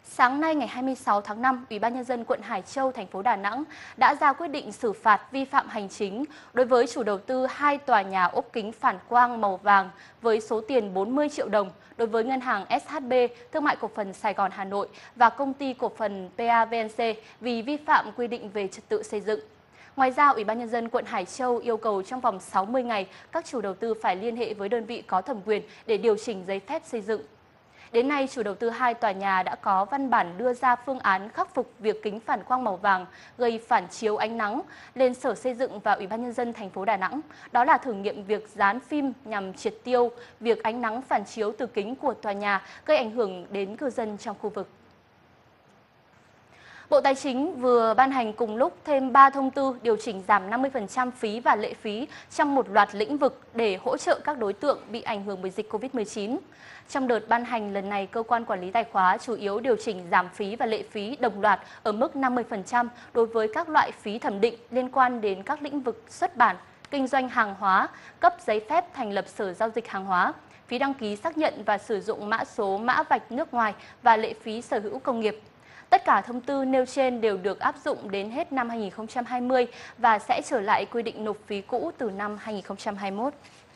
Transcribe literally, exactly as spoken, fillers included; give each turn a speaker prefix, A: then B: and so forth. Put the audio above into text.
A: Sáng nay ngày hai mươi sáu tháng năm, Ủy ban Nhân dân quận Hải Châu, thành phố Đà Nẵng đã ra quyết định xử phạt vi phạm hành chính đối với chủ đầu tư hai tòa nhà ốp kính phản quang màu vàng với số tiền bốn mươi triệu đồng đối với Ngân hàng ét hát bê, Thương mại Cổ phần Sài Gòn Hà Nội và Công ty Cổ phần pê a vê en xê vì vi phạm quy định về trật tự xây dựng. Ngoài ra, Ủy ban Nhân dân quận Hải Châu yêu cầu trong vòng sáu mươi ngày, các chủ đầu tư phải liên hệ với đơn vị có thẩm quyền để điều chỉnh giấy phép xây dựng. Đến nay, chủ đầu tư hai tòa nhà đã có văn bản đưa ra phương án khắc phục việc kính phản quang màu vàng gây phản chiếu ánh nắng lên Sở Xây dựng và Ủy ban Nhân dân thành phố Đà Nẵng. Đó là thử nghiệm việc dán phim nhằm triệt tiêu việc ánh nắng phản chiếu từ kính của tòa nhà gây ảnh hưởng đến cư dân trong khu vực. Bộ Tài chính vừa ban hành cùng lúc thêm ba thông tư điều chỉnh giảm năm mươi phần trăm phí và lệ phí trong một loạt lĩnh vực để hỗ trợ các đối tượng bị ảnh hưởng bởi dịch Covid mười chín. Trong đợt ban hành lần này, Cơ quan Quản lý Tài khóa chủ yếu điều chỉnh giảm phí và lệ phí đồng loạt ở mức năm mươi phần trăm đối với các loại phí thẩm định liên quan đến các lĩnh vực xuất bản, kinh doanh hàng hóa, cấp giấy phép thành lập sở giao dịch hàng hóa, phí đăng ký xác nhận và sử dụng mã số mã vạch nước ngoài và lệ phí sở hữu công nghiệp. Tất cả thông tư nêu trên đều được áp dụng đến hết năm hai nghìn không trăm hai mươi và sẽ trở lại quy định nộp phí cũ từ năm hai nghìn không trăm hai mươi mốt.